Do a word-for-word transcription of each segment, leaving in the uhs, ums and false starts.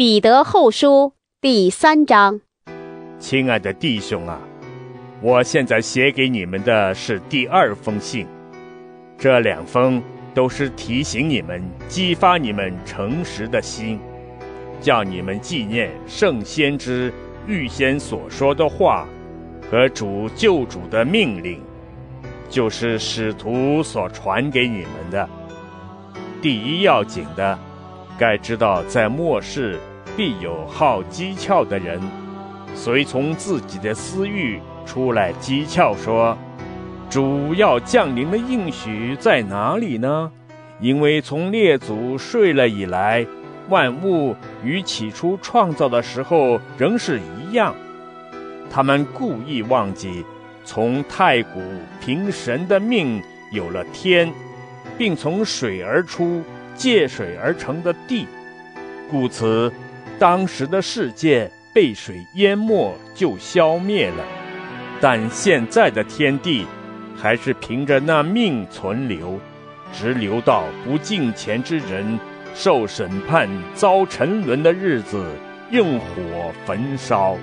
彼得后书第三章。 亲爱的弟兄啊，我现在写给你们的是第二封信，这两封都是提醒你们、激发你们诚实的心，叫你们纪念圣先知预先所说的话和主救主的命令，就是使徒所传给你们的。第一要紧的，该知道在末世必有好讥诮的人，随从自己的私欲出来讥诮说，主要降临的应许在哪里呢？因为从列祖睡了以来，万物与起初创造的时候仍是一样。他们故意忘记，从太古凭神的命有了天，并从水而出，借水而成的地，故此当时的世界被水淹没，就消灭了。但现在的天地还是凭着那命存留，直留到不敬虔之人受审判遭沉沦的日子，用火焚烧。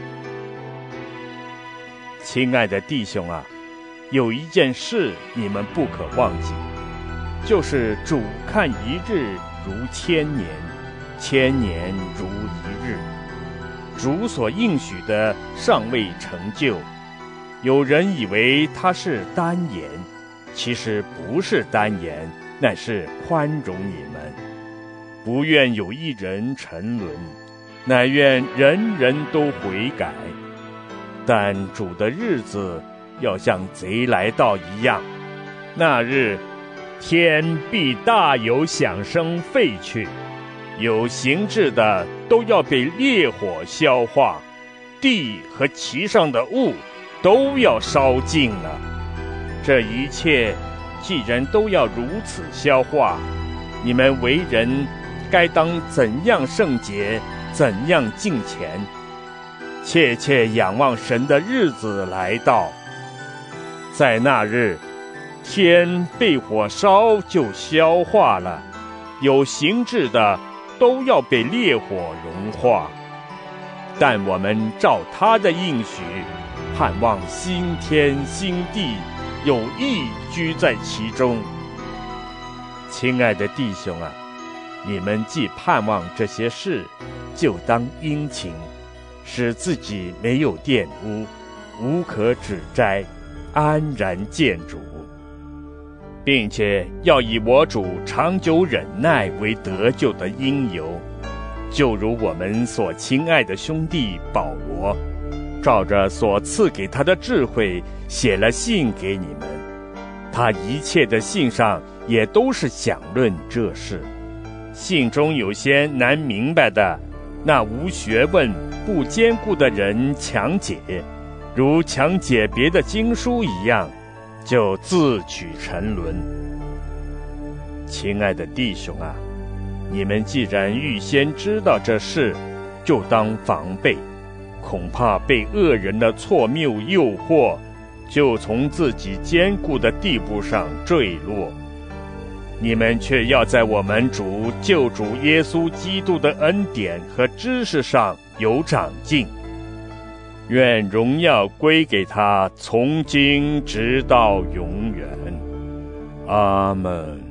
亲爱的弟兄啊，有一件事你们不可忘记，就是主看一日如千年，千年如一日。主所应许的尚未成就，有人以为他是单言，其实不是单言，乃是宽容你们，不愿有一人沉沦，乃愿人人都悔改。但主的日子要像贼来到一样，那日天必大有响声废去，有形质的都要被烈火消化，地和其上的物都要烧尽了。这一切既然都要如此消化，你们为人该当怎样圣洁，怎样敬虔，切切仰望神的日子来到。在那日，天被火烧就消化了，有形质的都要被烈火融化。但我们照他的应许，盼望新天新地，有义居在其中。亲爱的弟兄啊，你们既盼望这些事，就当殷勤，使自己没有玷污，无可指摘，安然见主，并且要以我主长久忍耐为得救的因由，就如我们所亲爱的兄弟保罗，照着所赐给他的智慧写了信给你们。他一切的信上也都是讲论这事。信中有些难明白的，那无学问不坚固的人强解，如强解别的经书一样，就自取沉沦。亲爱的弟兄啊，你们既然预先知道这事，就当防备，恐怕被恶人的错谬诱惑，就从自己坚固的地步上坠落。你们却要在我们主救主耶稣基督的恩典和知识上有长进。愿荣耀归给他，从今直到永远。阿们。